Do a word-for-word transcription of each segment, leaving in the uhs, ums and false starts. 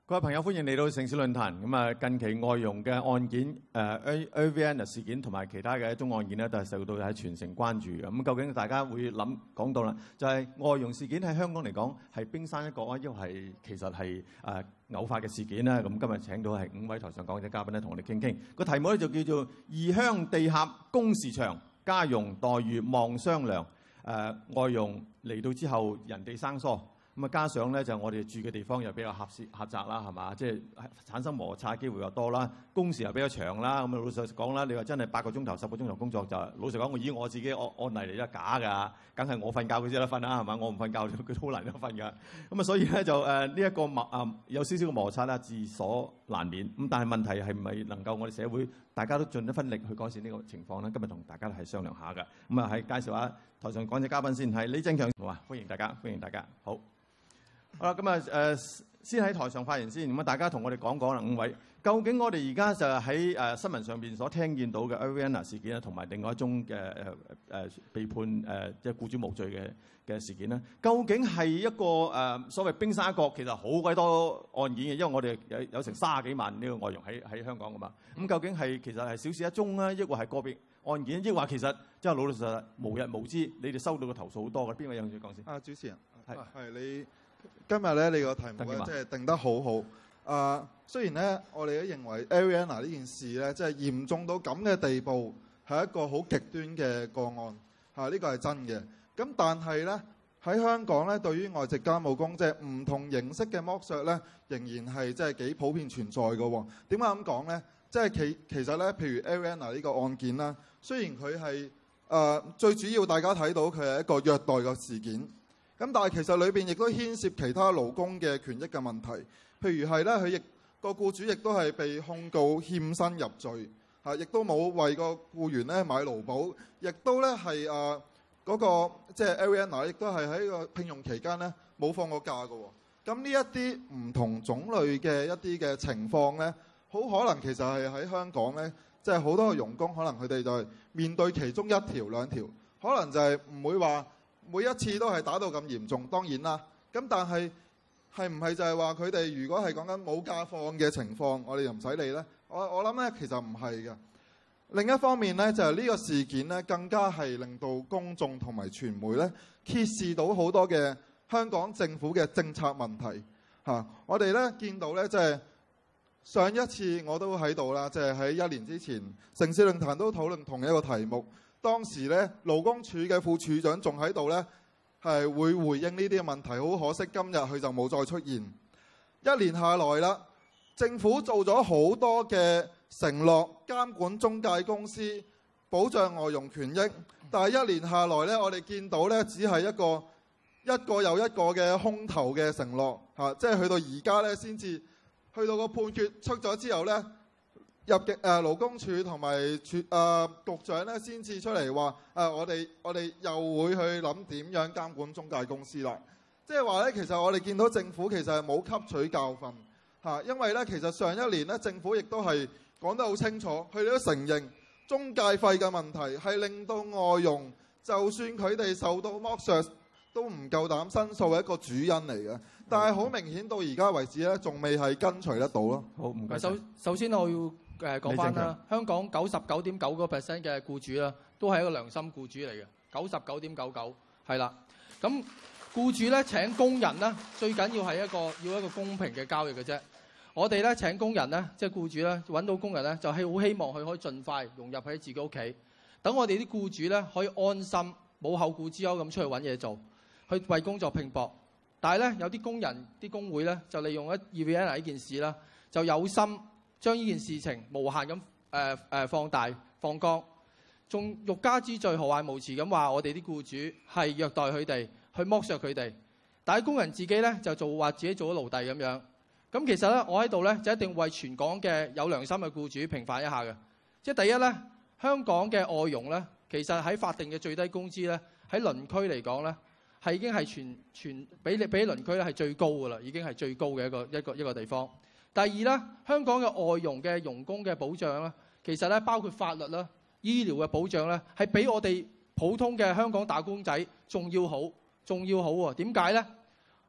各位朋友，歡迎嚟到城市論壇。咁啊，近期外傭嘅案件，誒 Avianna 事件同埋其他嘅一宗案件咧，都係受到喺全城關注嘅。咁究竟大家會諗講到啦，就係外傭事件喺香港嚟講係冰山一角啊，抑或係其實係誒偶發嘅事件咧？咁今日請到係五位台上講者嘉賓咧，同我哋傾傾。個題目咧就叫做異鄉地狹工時長，家傭待遇望商量。誒、呃、外傭嚟到之後，人哋生疏。咁啊，加上咧就我哋住嘅地方又比較狹窄狹窄啦，係嘛？即係產生摩擦機會又多啦，工時又比較長啦。咁啊，老實講啦，你話真係八個鐘頭、十個鐘頭工作就老實講，我以我自己案案例嚟，都假㗎，梗係我瞓覺佢先得瞓啦，係嘛？我唔瞓覺佢都好難得瞓㗎。咁啊，所以咧就誒呢一個摩啊有少少嘅摩擦啦，自所難免。咁但係問題係唔係能夠我哋社會大家都盡一分力去改善呢個情況咧？今日同大家係商量下㗎。咁啊，係介紹下台上講者嘉賓先，係李鎮強，好啊，歡迎大家，歡迎大家，好。好啦，咁啊誒，先喺台上發言先。咁啊，大家同我哋講講啦，五位，究竟我哋而家就喺誒新聞上邊所聽見到嘅 Avianna 事件啊，同埋另外一宗嘅誒誒被判誒即係僱主無罪嘅嘅事件咧，究竟係一個誒、呃、所謂冰山一角，其實好鬼多案件嘅，因為我哋有有成三十幾萬呢個外傭喺喺香港噶嘛。咁究竟係其實係小事一宗啊，抑或係個別案件，抑或其實即係老老實實無日無之，你哋收到嘅投訴好多嘅？邊位有興趣講先？ 啊，主持人， 係係你。今日咧，你個題目咧，即係定得好好。啊、呃，雖然咧，我哋都認為 Avianna 呢件事咧，即係嚴重到咁嘅地步，係一個好極端嘅個案。嚇、啊，呢、呢個係真嘅。咁但係咧，喺香港咧，對於外籍家務工即係唔同形式嘅剝削咧，仍然係即係幾普遍存在嘅喎。點解咁講咧？即係其其實咧，譬如 Avianna 呢個案件啦，雖然佢係誒最主要，大家睇到佢係一個虐待嘅事件。咁但係其實裏邊亦都牽涉其他勞工嘅權益嘅問題，譬如係咧，佢亦個僱主亦都係被控告欠薪入罪，嚇，亦都冇為個僱員咧買勞保，亦都咧係誒嗰個即係 Avianna 亦都係喺個聘用期間咧冇放過假嘅喎。咁呢一啲唔同種類嘅一啲嘅情況咧，好可能其實係喺香港咧，即係好多嘅傭工可能佢哋就係面對其中一條兩條，可能就係唔會話每一次都係打到咁嚴重，當然啦。咁但係係唔係就係話佢哋如果係講緊冇假放嘅情況，我哋又唔使理呢？我我諗咧，其實唔係嘅。另一方面咧，就係呢個事件咧，更加係令到公眾同埋傳媒咧揭示到好多嘅香港政府嘅政策問題嚇。我哋咧見到咧，即係上一次我都喺度啦，即係喺一年之前，城市論壇都討論同一個題目。當時咧，勞工處嘅副處長仲喺度咧，係會回應呢啲嘅問題。好可惜，今日佢就冇再出現。一年下來啦，政府做咗好多嘅承諾，監管中介公司，保障外傭權益。但係一年下來咧，我哋見到咧，只係一個一個又一個嘅空頭嘅承諾嚇，即係去到而家咧，先至去到個判決出咗之後咧。入境誒勞工處同埋處誒局長咧，先至出嚟話誒，我哋我哋又會去諗點樣監管中介公司啦。即係話咧，其實我哋見到政府其實係冇吸取教訓嚇，因為咧其實上一年咧政府亦都係講得好清楚，佢哋都承認中介費嘅問題係令到外傭就算佢哋受到剝削都唔夠膽申訴嘅一個主因嚟嘅。但係好明顯到而家為止咧，仲未係跟隨得到咯。 好，唔該。 首首先我要。誒講翻啦，香港九十九點九個 percent 嘅僱主啦，都係一個良心僱主嚟嘅，九十九點九九係啦。咁僱主咧請工人咧，最緊要係一個要一個公平嘅交易嘅啫。我哋咧請工人咧，即係僱主咧揾到工人咧，就係好希望佢可以盡快融入喺自己屋企，等我哋啲僱主咧可以安心冇後顧之憂咁出去揾嘢做，去為工作拼搏。但係咧有啲工人啲工會咧就利用一 Avianna 呢件事啦，就有心將呢件事情無限咁誒誒放大放光，仲欲加之罪何患無辭咁話我哋啲僱主係虐待佢哋，去剝削佢哋。但係工人自己咧就做話自己做咗奴隸咁樣。咁其實咧我喺度咧就一定為全港嘅有良心嘅僱主平反一下嘅。即係第一咧，香港嘅外傭咧，其實喺法定嘅最低工資咧，喺鄰區嚟講咧係已經係全全比比鄰區咧係最高㗎啦，已經係最高嘅一個一個一個地方。第二咧，香港嘅外傭嘅傭工嘅保障咧，其實咧包括法律啦、醫療嘅保障咧，係比我哋普通嘅香港打工仔仲要好，仲要好喎。點解咧？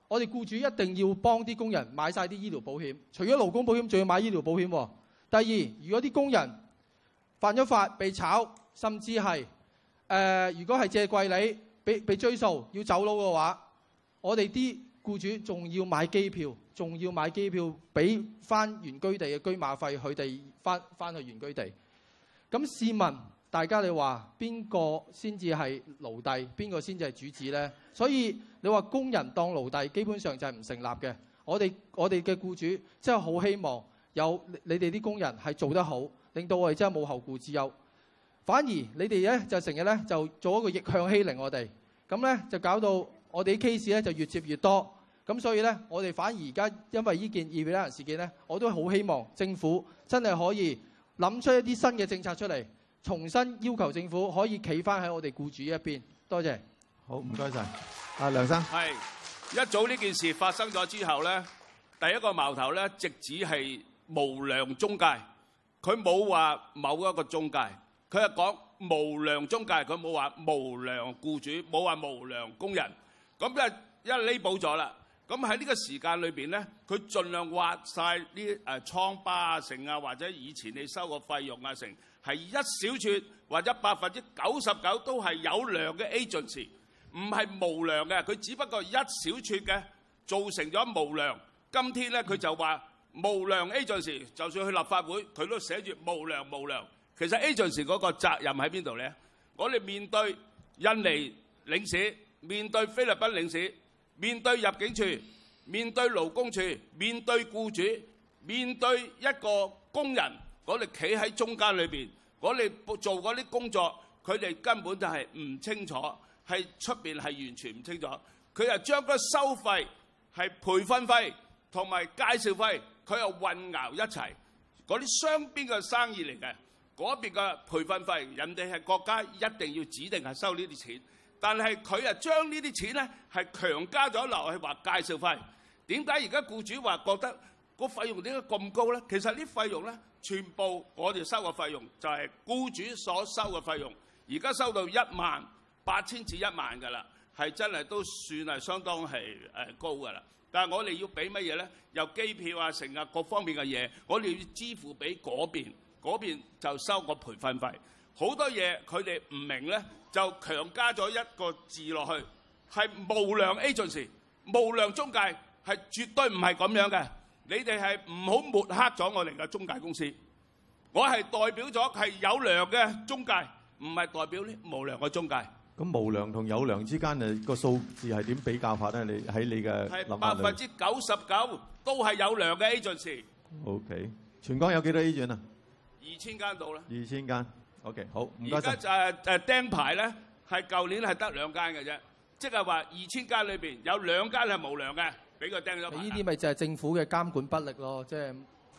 我哋僱主一定要幫啲工人買晒啲醫療保險，除咗勞工保險，仲要買醫療保險喎。第二，如果啲工人犯咗法被炒，甚至係誒、呃，如果係借貴利被被追訴要走佬嘅話，我哋啲僱主仲要買機票，仲要買機票俾翻原居地嘅居馬費，佢哋翻翻去原居地。咁試問大家，你話邊個先至係奴隸，邊個先至係主子呢？所以你話工人當奴隸，基本上就係唔成立嘅。我哋我哋嘅僱主真係好希望有你哋啲工人係做得好，令到我哋真係冇後顧之憂。反而你哋咧就成日咧就做一個逆向欺凌我哋，咁咧就搞到我哋啲 case 咧就越接越多。咁所以咧，我哋反而而家因為呢件二比一事件咧，我都好希望政府真係可以諗出一啲新嘅政策出嚟，重新要求政府可以企翻喺我哋僱主一邊。多謝。 好，唔該晒。阿梁生。 係一早呢件事發生咗之後咧，第一個矛頭咧，直指係無良中介。佢冇話某一個中介，佢係講無良中介，佢冇話無良僱主，冇話無良工人。咁一一彌補咗啦。咁喺呢個時間裏邊咧，佢盡量挖晒呢誒瘡疤啊、成啊，或者以前你收個費用啊成，係一小撮或者百分之九十九都係有良嘅 agency， 唔係無良嘅。佢只不過一小撮嘅造成咗無良。今天咧佢就話無良 agency， 就算去立法會，佢都寫住無良無良。其實 agency 嗰個責任喺邊度咧？我哋面對印尼領事，面對菲律賓領事，面對入境處，面對勞工處，面對僱主，面對一個工人，我哋企喺中間裏邊，我哋做嗰啲工作，佢哋根本就係唔清楚，係出邊係完全唔清楚。佢又將嗰收費係培訓費同埋介紹費，佢又混淆一齊。嗰啲雙邊嘅生意嚟嘅，嗰邊嘅培訓費，人哋係國家一定要指定係收呢啲錢。但係佢又將呢啲錢咧係強加咗落去話介紹費。點解而家僱主話覺得個費用點解咁高咧？其實啲費用咧，全部我哋收嘅費用就係僱主所收嘅費用。而家收到一萬八千至一萬㗎啦，係真係都算係相當係誒高㗎啦。但係我哋要俾乜嘢咧？有機票啊、成啊各方面嘅嘢，我哋要支付俾嗰邊，嗰邊就收個培訓費。好多嘢佢哋唔明咧，就強加咗一個字落去，係無良 agency、無良中介，係絕對唔係咁樣嘅。你哋係唔好抹黑咗我哋嘅中介公司。我係代表咗係有良嘅中介，唔係代表呢無良嘅中介。 咁無良同有良之間誒個數字係點比較法咧？你喺你嘅諗法裏， 係百分之九十九都係有良嘅 agency。 OK，全港有幾多 agent 啊？ 二千間到啦。 二千間。OK， 好，唔該晒。 而家誒誒釘牌咧，係舊年係得兩間嘅啫，即係話二千間裏邊有兩間係無良嘅，俾佢釘咗牌。 呢啲咪就係政府嘅監管不力咯，即係。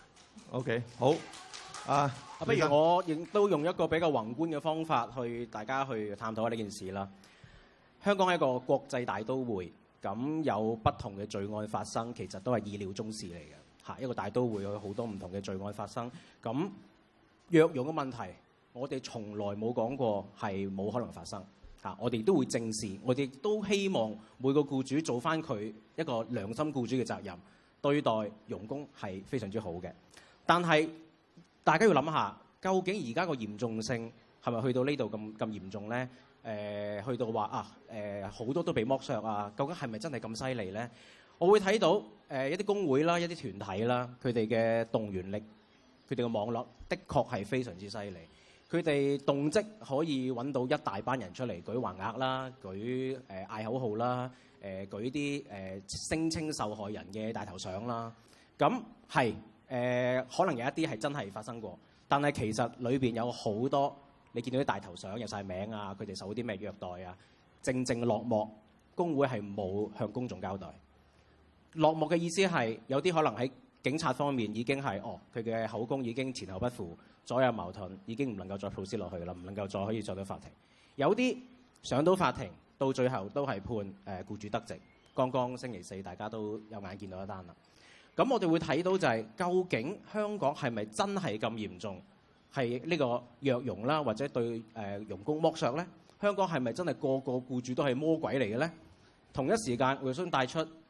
OK，好。啊， 不如我亦都用一個比較宏觀嘅方法去大家去探討下呢件事啦。香港係一個國際大都會，咁有不同嘅罪案發生，其實都係意料中事嚟嘅嚇。一個大都會有好多唔同嘅罪案發生，咁藥用嘅問題，我哋從來冇講過係冇可能發生嚇。我哋都會正視，我哋都希望每個僱主做翻佢一個良心僱主嘅責任，對待傭工係非常之好嘅。但係大家要諗下，究竟而家個嚴重性係咪去到呢度咁咁嚴重咧？誒、呃，去到話啊誒，好、呃、多都被剝削啊，究竟係咪真係咁犀利咧？我會睇到誒、呃、一啲工會啦、一啲團體啦，佢哋嘅動員力、佢哋嘅網絡，的確係非常之犀利。佢哋動即可以揾到一大班人出嚟舉橫額啦、舉誒嗌、呃、口號啦、誒、呃、舉啲誒、呃、聲稱受害人嘅大頭相啦。咁係。誒、呃、可能有一啲係真係發生過，但係其實裏邊有好多你見到啲大頭相有晒名啊，佢哋受啲咩虐待啊，正正落幕，工會係冇向公眾交代。落幕嘅意思係有啲可能喺警察方面已經係哦，佢嘅口供已經前後不符，左右矛盾，已經唔能夠再 proceed 落去啦，唔能夠再可以上到法庭。有啲上到法庭，到最後都係判誒、呃、僱主得直。剛剛星期四大家都有眼見到一單啦。咁我哋會睇到就係、是、究竟香港係咪真係咁嚴重？係呢個虐傭啦，或者對誒、呃、傭工剝削咧？香港係咪真係個個僱主都係魔鬼嚟嘅咧？同一時間，我想帶出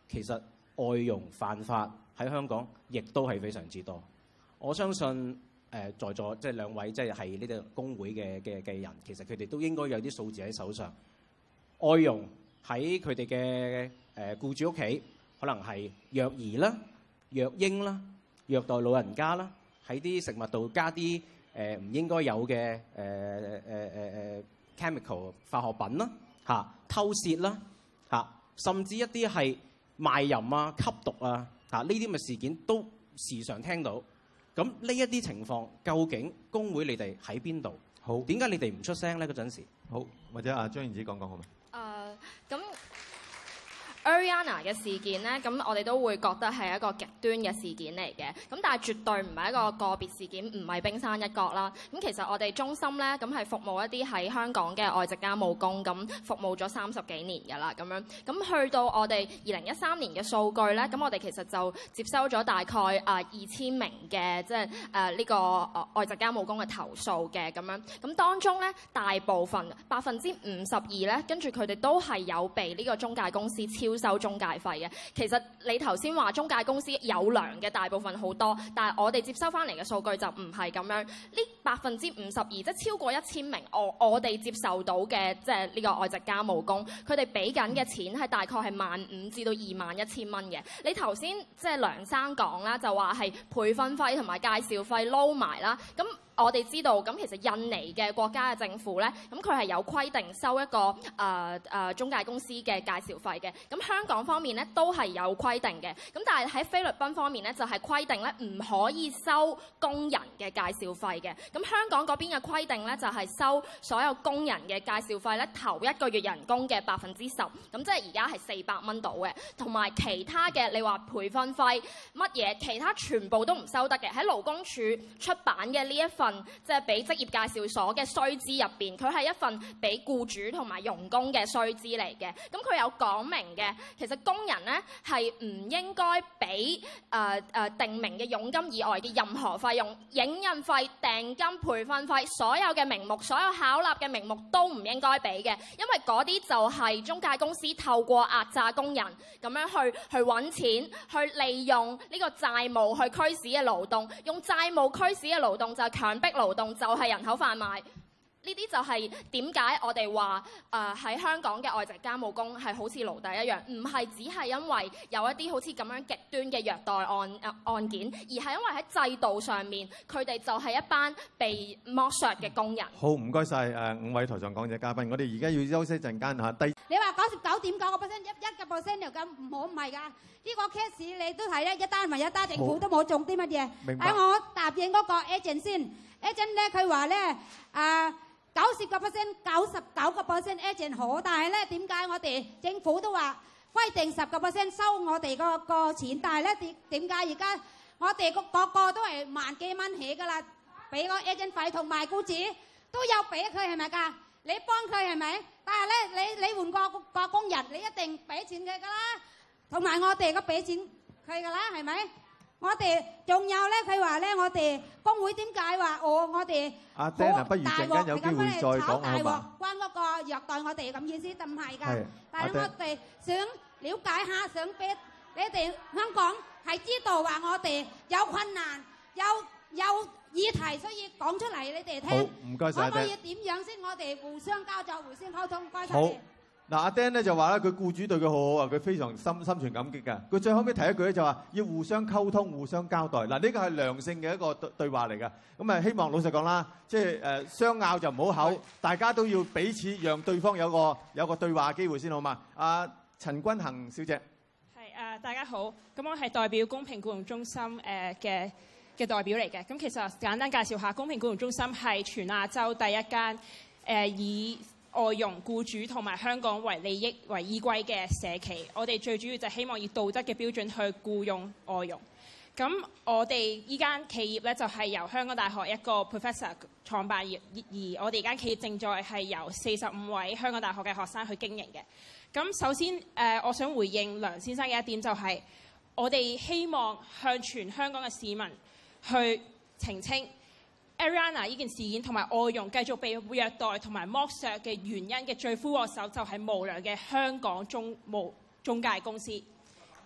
其實外傭犯法喺香港亦都係非常之多。我相信誒、呃、在座即係兩位即係係呢啲工會嘅嘅嘅人，其實佢哋都應該有啲數字喺手上。外傭喺佢哋嘅誒僱主屋企，可能係虐兒啦、虐嬰啦、虐待老人家啦，喺啲食物度加啲誒唔應該有嘅誒誒誒誒 chemical 化學品啦，嚇、啊、偷竊啦，嚇、啊、甚至一啲係賣淫啊、吸毒啊，嚇呢啲咁嘅事件都時常聽到。咁呢一啲情況，究竟工會你哋喺邊度？好，點解你哋唔出聲咧？嗰陣時， 好，或者阿張燕子講講好嗎？ 誒咁。Arianna 嘅事件咧，咁我哋都會覺得係一個極端嘅事件嚟嘅，咁但係絕對唔係一個個別事件，唔係冰山一角啦。咁其實我哋中心咧，咁係服務一啲喺香港嘅外籍家務工，咁服務咗三十幾年㗎啦，咁樣。咁去到我哋二零一三年嘅數據咧，咁我哋其實就接收咗大概啊二千名嘅即係誒呢個外籍家務工嘅投訴嘅咁樣。咁當中咧，大部分百分之五十二咧，跟住佢哋都係有被呢個中介公司超收中介費嘅。其實你頭先話中介公司有糧嘅大部分好多，但係我哋接收翻嚟嘅數據就唔係咁樣。呢百分之五十二，即係超過一千名我我哋接受到嘅即係呢個外籍家務工，佢哋俾緊嘅錢係大概係萬五至到二萬一千蚊嘅。你頭先即係梁生講啦，就話係培訓費同埋介紹費撈埋啦，咁。我哋知道咁其實印尼嘅國家嘅政府咧，咁佢係有規定收一個誒誒、呃呃、中介公司嘅介紹費嘅。咁香港方面咧都係有規定嘅。咁但係喺菲律賓方面咧就係、是、規定咧唔可以收工人嘅介紹費嘅。咁香港嗰邊嘅規定咧就係、是、收所有工人嘅介紹費咧頭一個月人工嘅百分之十。咁即係而家係四百蚊到嘅，同埋其他嘅你話培訓費乜嘢，其他全部都唔收得嘅。喺勞工處出版嘅呢一份。即係俾職業介紹所嘅須知入邊，佢係一份俾僱主同埋傭工嘅須知嚟嘅。咁佢有講明嘅，其實工人咧係唔應該俾誒誒定明嘅佣金以外嘅任何費用，影印費、訂金、培訓費，所有嘅名目、所有考納嘅名目都唔應該俾嘅，因為嗰啲就係中介公司透過壓榨工人咁樣去去揾錢，去利用呢個債務去驅使嘅勞動，用債務驅使嘅勞動就係強迫勞動。動就係人口販賣，呢啲就係點解我哋話誒喺香港嘅外籍家務工係好似奴隸一樣，唔係只係因為有一啲好似咁樣極端嘅虐待案案件，而係因為喺制度上面，佢哋就係一班被剝削嘅工人。 好，唔該晒誒五位台上講者嘉賓，我哋而家要休息陣間嚇。第你話九十九點九個 percent 一一個 percent 又咁唔好，唔係㗎。呢個 case 你都睇咧，一單還一單，政府都冇做啲乜嘢。 明白。 喺我答應嗰個 agent 先 ，agent 咧佢話咧啊九十個 percent、九十九個 percent agent 好，但係咧點解我哋政府都話規定十個 percent 收我哋個個錢，但係咧點點解而家我哋個個個都係萬幾蚊起㗎啦，俾個 agent 費同埋僱主都有俾佢係咪㗎？你幫佢係咪？但係咧你你換個個工人，你一定俾錢佢㗎啦。同埋我哋個俾錢佢㗎啦，係咪？我哋仲有咧，佢話咧，我哋工會點解話我我哋阿 Dan 啊，不如陣間有機會再講好嘛？ 關嗰個虐待我哋咁意思，就唔係㗎。 係。 但係我哋想了解下，想俾你哋香港係知道話我哋有困難，有有議題，所以講出嚟你哋聽。 好，唔該晒。 可唔可以點樣先？我哋互相交作，互相溝通，唔該晒。 好。嗱，阿 Dan 咧就話咧，佢僱主對佢好好啊，佢非常心心存感激㗎。佢最後尾提一句咧就話要互相溝通、互相交代。嗱，呢個係良性嘅一個對對話嚟㗎。咁啊，希望老實講啦，即係誒相拗就唔好口，大家都要彼此讓對方有個有個對話機會先好嘛。阿陳君衡小姐， 係誒大家好，咁我係代表公平僱傭中心誒嘅嘅代表嚟嘅。咁其實簡單介紹下，公平僱傭中心係全亞洲第一間誒以外傭僱主同埋香港為利益為依歸嘅社企，我哋最主要就希望以道德嘅標準去僱用外傭。咁我哋依間企業咧就係由香港大學一個 professor 創辦業，而我哋間企業正在係由四十五位香港大學嘅學生去經營嘅。咁首先誒，我想回應梁先生嘅一點就係，我哋希望向全香港嘅市民去澄清Arianna 呢件事件同埋外傭繼續被虐待同埋剝削嘅原因嘅罪魁禍首就係無良嘅香港中無中介公司。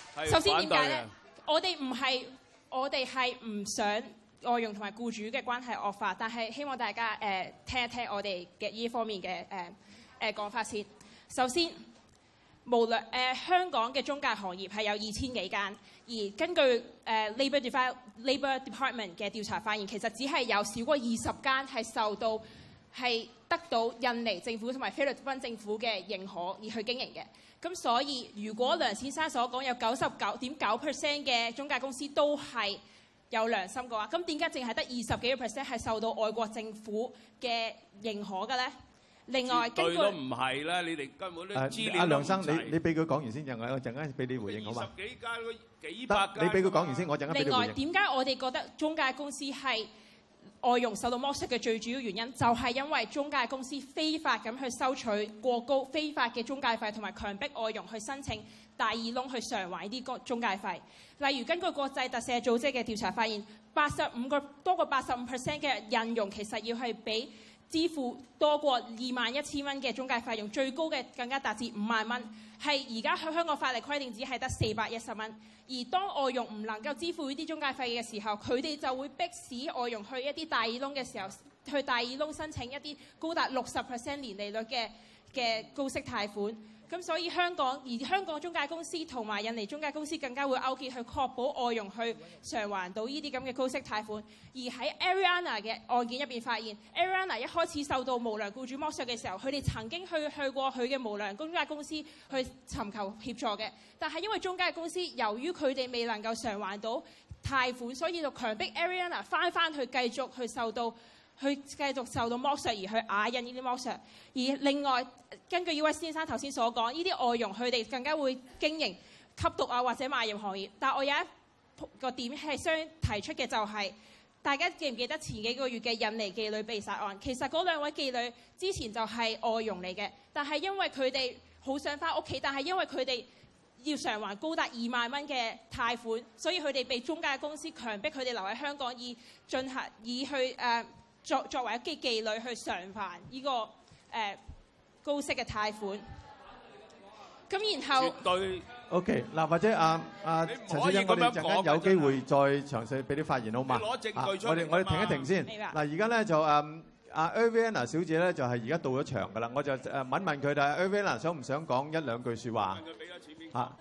首先點解咧？我哋唔係，我哋係唔想外傭同埋僱主嘅關係惡化，但係希望大家誒、呃、聽一聽我哋嘅呢方面嘅誒誒講法先。首先，無論誒、呃、香港嘅中介行業係有二千幾間，而根據誒、呃、Labour Department Labour Department 嘅調查發現，其實只係有少過二十間係受到係得到印尼政府同埋菲律賓政府嘅認可而去經營嘅。咁所以，如果梁先生所講有九十九點九 percent 嘅中介公司都係有良心嘅話，咁點解淨係得二十幾個 percent 係受到外國政府嘅認可嘅咧？另外，根據都唔係啦，你哋根本都資料阿梁生， 都唔齊你你俾佢講完先，陣我陣間俾你回應好嘛？ 二十幾間嗰幾百間， 你俾佢講完先，我陣間俾你另外， 回應。 點解我哋覺得中介公司係外傭受到剝削嘅最主要原因，就係因為中介公司非法咁去收取過高、非法嘅中介費，同埋強迫外傭去申請大耳窿去償還呢啲中介費。例如根據國際特赦組織嘅調查發現，八十五個多過八十五 percent 嘅印傭其實要係俾支付多過二萬一千蚊嘅中介費用，最高嘅更加達至五萬蚊。係而家香港法例規定只係得四百一十蚊。而當外傭唔能夠支付呢啲中介費嘅時候，佢哋就會迫使外傭去一啲大耳窿嘅時候，去大耳窿申請一啲高達六十 percent 年利率嘅嘅高息貸款。咁所以香港而香港中介公司同埋印尼中介公司更加會勾結去確保外傭去償還到呢啲咁嘅高息貸款。而喺 Ariana 嘅案件入邊發現 ，Ariana 一開始受到無良僱主剝削嘅時候，佢哋曾經去去過佢嘅無良中介公司去尋求協助嘅，但係因為中介公司由於佢哋未能夠償還到貸款，所以就強迫 Ariana 翻翻去繼續去受到。去繼續受到剝削而去啞忍呢啲剝削，而另外根據呢位先生頭先所講，呢啲外傭佢哋更加會經營吸毒啊或者賣淫行業。但我有一個點係想提出嘅就係、是，大家記唔記得前幾個月嘅印尼妓女被殺案？其實嗰兩位妓女之前就係外傭嚟嘅，但係因為佢哋好想翻屋企，但係因為佢哋要償還高達二萬蚊嘅貸款，所以佢哋被中介公司強迫佢哋留喺香港，以進行以去誒。呃作作為一啲妓女去償還呢、這個誒、呃、高息嘅貸款，咁然後對 OK 嗱，或者阿阿陳小姐，我哋陣間有機會再詳細俾啲發言好嘛？ 攞證據出嚟、啊、 我哋我哋停一停先。嗱，而家咧就誒阿 Ervina 小姐咧就係而家到咗場㗎啦，我就誒問問佢哋 Ervina 想唔想講一兩句説話？啊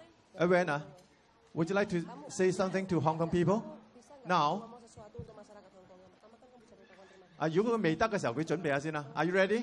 Ervina，Would you like to say something to Hong Kong people now？啊！如果佢未得嘅時候，佢準備下先啦。Are you ready？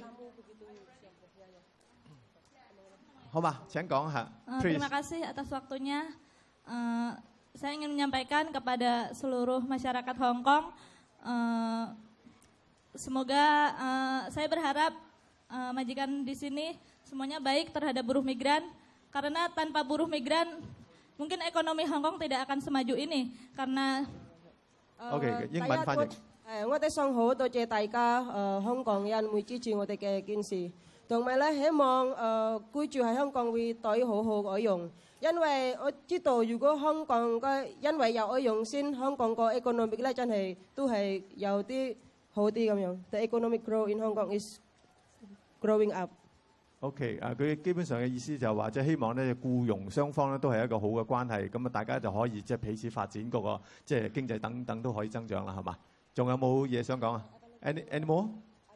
好嘛，請講下。 Uh, terima kasih atas waktunya. Uh, saya ingin menyampaikan kepada seluruh masyarakat Hong Kong, uh, semoga uh, saya berharap uh, majikan di sini semuanya baik terhadap buruh migran, karena tanpa buruh migran mungkin ekonomi Hong Kong tidak akan semaju ini, karena. OK， 英文翻譯。 誒，我哋想好多謝大家誒、呃，香港人會支持我哋嘅件事，同埋咧希望誒、呃、居住喺香港會對好好外傭，因為我知道如果香港嘅因為有外傭先，香港個 economic 咧真係都係有啲好啲咁樣。The economic growth in Hong Kong is growing up。 OK， 啊，佢基本上嘅意思就係話，即係希望咧僱傭雙方咧都係一個好嘅關係，咁啊大家就可以即係彼此發展嗰個即係經濟等等都可以增長啦，係嘛？仲有冇嘢想講啊 ？Any any more？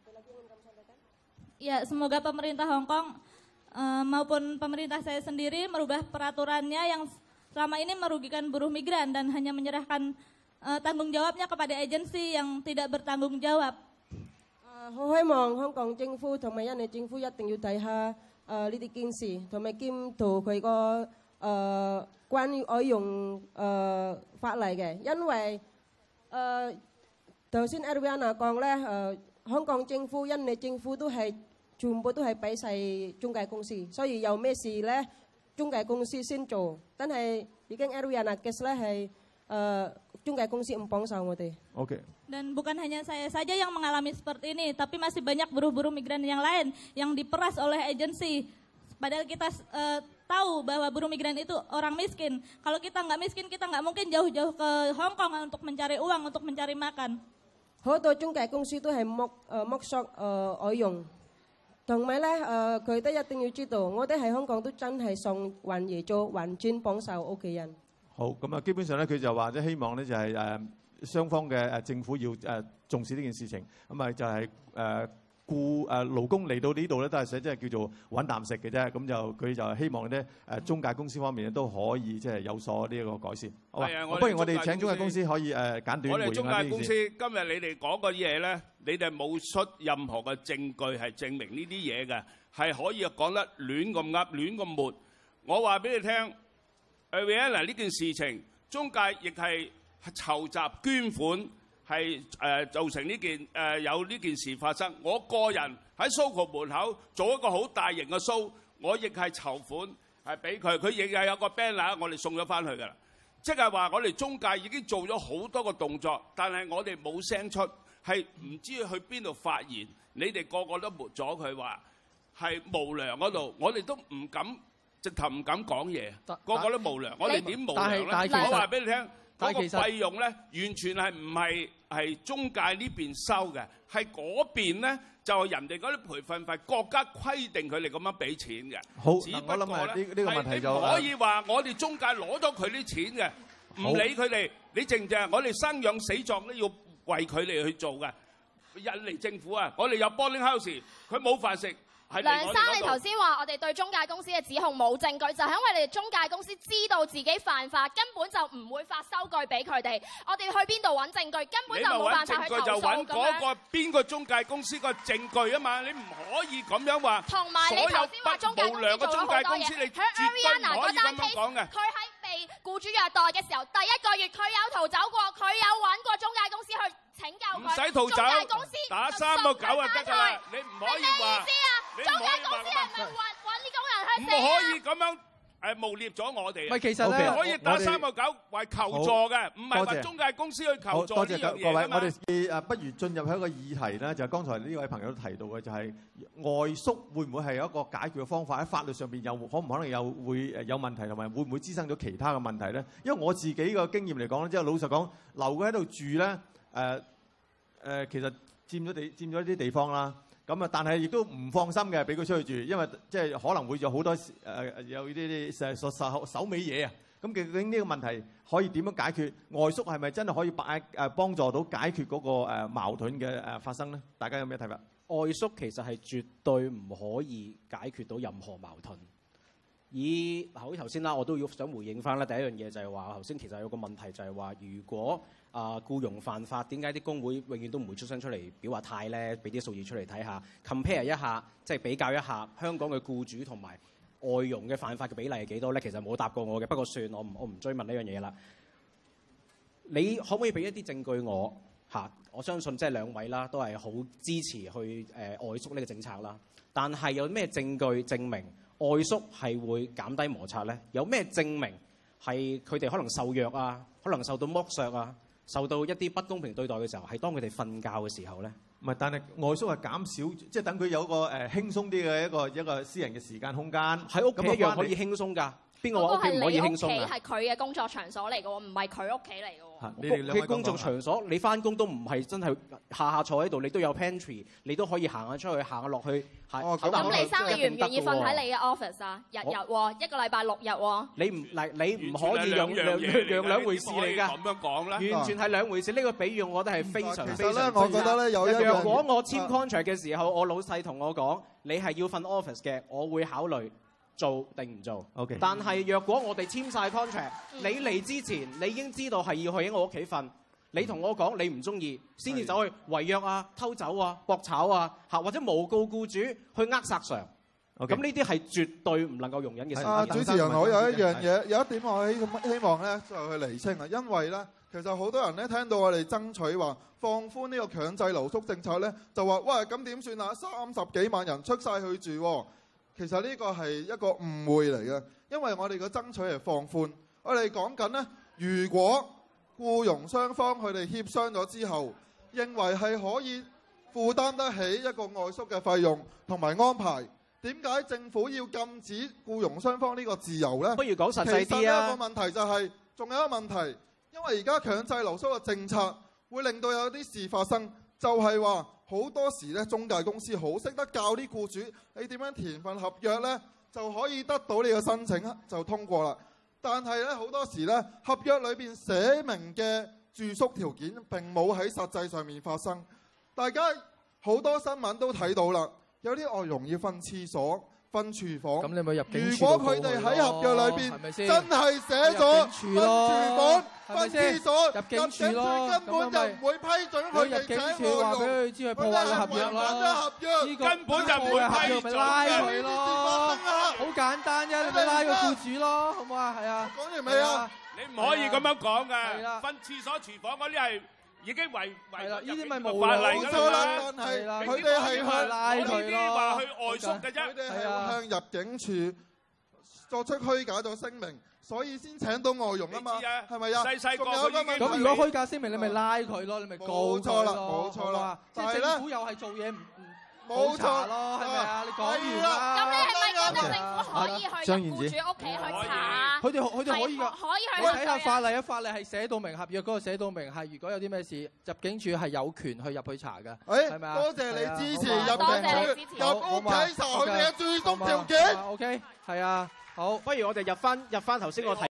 Ya, semoga pemerintah Hong Kong uh, maupun pemerintah saya sendiri merubah peraturannya yang selama ini merugikan buruh migran dan hanya menyerahkan uh, tanggung jawabnya kepada agensi yang tidak bertanggung jawab. 我希望香港政府同埋印尼政府一定要睇下誒呢啲件事，同埋檢討佢個誒關於外傭誒法例嘅，因為誒。頭先 Ariana 講咧，誒香港政府、印尼政府都係全部都係俾晒中介公司，所以有咩事咧，中介公司先做。但係已經 Ariana case 咧係誒中介公司唔幫手我哋。 OK。 Dan bukan hanya saya saja yang mengalami seperti ini, tapi masih banyak buruh-buruh migran yang lain yang diperas oleh agensi. Padahal kita uh, tahu bahwa buruh migran itu orang miskin. Kalau kita nggak miskin, kita nggak mungkin jauh-jauh ke Hong Kong untuk mencari uang, untuk mencari makan. 好多中介公司都係剝誒剝削誒外傭，同埋咧誒佢哋一定要知道，我哋喺香港都真係想揾嘢做，揾錢幫手屋企人。 好，咁啊，基本上咧，佢就話即希望咧就係誒雙方嘅誒政府要誒重視呢件事情，咁啊就係誒僱誒勞工嚟到呢度咧都係想即係叫做揾啖食嘅啫，咁就佢就希望咧誒中介公司方面咧都可以即係有所呢一個改善。好啊，不如我哋請中介公司可以誒簡短回應下呢件事。 我哋中介公司今日你哋講嘅嘢咧，你哋冇出任何嘅證據係證明呢啲嘢嘅，係可以講得亂咁噏、亂咁抹。我話俾你聽。Arianna 呢件事情，中介亦係籌集捐款，係誒、呃、造成呢件誒、呃、有呢件事發生。我個人喺 Sogo 門口做一個好大型嘅 show，我亦係籌款係俾佢，佢亦係有個 banner， 我哋送咗翻去㗎啦。即係話我哋中介已經做咗好多個動作，但係我哋冇聲出，係唔知去邊度發言。你哋個個都抹咗佢話係無良嗰度，我哋都唔敢。直頭唔敢講嘢，個個都無良。我哋點無良咧？我話俾你聽，嗰個費用咧，完全係唔係係中介呢邊收嘅，係嗰邊咧就係人哋嗰啲培訓費，國家規定佢哋咁樣俾錢嘅。 好， 只不過咧， 呢呢個問題就係你唔可以話我哋中介攞咗佢啲錢嘅，唔理佢哋，你淨淨我哋生養死葬都要為佢哋去做嘅。印尼政府啊，我哋有 boarding house， 佢冇飯食。 梁生，你頭先話我哋對中介公司嘅指控冇證據，就係因為你哋中介公司知道自己犯法，根本就唔會發收據俾佢哋。我哋去邊度揾證據，根本就冇辦法去投訴咁樣。 就揾嗰個邊個中介公司個證據啊嘛，你唔可以咁樣話。 同埋你頭先話中介公司做咗好多嘢，喺 Arianna 嗰單 case， 佢喺被僱主虐待嘅時候，第一個月佢有逃走過，佢有揾過中介公司去拯救佢。 唔使逃走，打三個九就得㗎啦，你唔可以話。 中介公司係咪揾揾啲工人去死啊？ 唔可以咁樣誒誣蔑咗我哋。 唔係，其實咧， 可以打三個九為求助嘅，唔係話中介公司去求助呢樣嘢㗎嘛。 多謝各位，我哋誒不如進入喺一個議題咧，就係剛才呢位朋友都提到嘅，就係外宿會唔會係有一個解決嘅方法？喺法律上邊又可唔可能有會誒有問題，同埋會唔會滋生咗其他嘅問題咧？因為我自己嘅經驗嚟講咧，即係老實講，留佢喺度住咧，誒誒其實佔咗地佔咗啲地方啦。咁啊，但係亦都唔放心嘅，俾佢出去住，因為即係可能會有好多誒、呃、有呢啲誒手手手尾嘢啊。咁究竟呢個問題可以點樣解決？外宿係咪真係可以擺誒幫助到解決嗰個誒矛盾嘅誒發生咧？大家有咩睇法？ 外宿其實係絕對唔可以解決到任何矛盾。以嗱，好似頭先啦，我都要想回應翻啦。第一樣嘢就係話，頭先其實有個問題就係話，如果啊僱傭犯法，點解啲工會永遠都唔會出聲出嚟表下態咧？俾啲數字出嚟睇下 ，compare 一下，即係比較一下香港嘅僱主同埋外傭嘅犯法嘅比例係幾多咧？其實冇答過我嘅，不過算我唔我唔追問呢樣嘢啦。你可唔可以俾一啲證據我嚇？我相信即係兩位啦，都係好支持去誒、呃、外宿呢個政策啦。但係有咩證據證明外宿係會減低摩擦咧？有咩證明係佢哋可能受虐啊，可能受到剝削啊，受到一啲不公平對待嘅時候，係當佢哋瞓覺嘅時候咧？ 唔係，但係外宿係減少，即係等佢有個誒、呃、輕鬆啲嘅一個一個私人嘅時間空間。 喺屋企一樣可以輕鬆㗎。邊個話屋企唔可以輕鬆啊？ 係佢嘅工作場所嚟嘅喎，唔係佢屋企嚟嘅喎。 佢工作場所，你翻工都唔係真係下下坐喺度，你都有 pantry， 你都可以行下出去，行下落去。 哦，咁李生，你願唔願意瞓喺你嘅 office 啊？日日喎，一個禮拜六日喎。 你唔嗱，你唔可以兩兩兩兩回事嚟㗎。 咁樣講咧， 完全係兩回事。呢個比喻我覺得係非常非常。 其實咧，我覺得咧有一樣。 若果我簽 contract 嘅時候，我老細同我講，你係要瞓 office 嘅，我會考慮。做定唔做 ？OK。 但係若果我哋簽晒 contract，你嚟之前你已經知道係要去喺我屋企瞓，你同我講你唔中意，先至走去違約啊、偷走啊、搏炒啊，嚇或者誣告僱主去扼殺償。咁呢啲係絕對唔能夠容忍嘅事。 啊，主持人，我有一樣嘢，有一點我希希望咧就去釐清啊，因為咧其實好多人咧聽到我哋爭取話放寬呢個強制留宿政策咧，就話喂咁點算啊？三十幾萬人出晒去住喎。其實呢個係一個誤會嚟嘅，因為我哋嘅爭取係放寬。我哋講緊呢，如果僱傭雙方佢哋協商咗之後，認為係可以負擔得起一個外宿嘅費用同埋安排，點解政府要禁止僱傭雙方呢個自由呢？ 不如講實際啲啊！ 其實一個問題就係、是，仲有一個問題，因為而家強制留宿嘅政策會令到有啲事發生，就係話。好多時咧，中介公司好識得教啲僱主，你點樣填份合約咧，就可以得到你嘅申請就通過啦。 但係咧好多時咧合約裏邊寫明嘅住宿條件並冇喺實際上面發生。大家好多新聞都睇到啦，有啲外傭要瞓廁所、瞓廚房。 咁你咪入境如處果佢哋喺合約裏邊係咪先真係寫咗瞓廚房、瞓係咪先廁所， 入境處咯根本就唔會批准佢哋請入境處話俾外佢知佢破壞咗合約違反咗咯合約， 呢個根本就唔會批准咪拉佢呢咯， 啲事發生啊好簡單啫，你咪拉個僱主咯，好唔好啊？係啊。 講完未啊？ 你唔可以咁樣講係啦㗎。瞓廁所、廚房嗰啲係已經違違啦，呢啲咪法無良例㗎啦冇錯啦， 嘛。 但係啦佢哋係向拉佢呢啲話咯去外宿嘅啫。 佢哋係向入境處作出虛假咗聲明，所以先請到外傭啊嘛， 你知啊係咪啊？ 細細個仲有一個佢已經問題咁如果虛假聲明，你咪拉佢咯，你咪告冇錯啦佢咯冇錯啦好嘛即但係呢係政府又係做嘢唔唔冇查錯咯，係咪啊？你講完係啦。 咁你係咪覺得政府可以去張燕子入僱主屋企去查？ 佢哋佢哋可以㗎， 係可以去你睇下去法例啊，法例係寫到明合約嗰個寫到明係，如果有啲咩事，入境處係有權去入去查㗎， 誒係咪啊？ 多謝你支持係啊入多謝你境支持處入屋企查佢哋嘅住宿條件。 OK，係啊，好。 不如我哋入翻入翻頭先我提。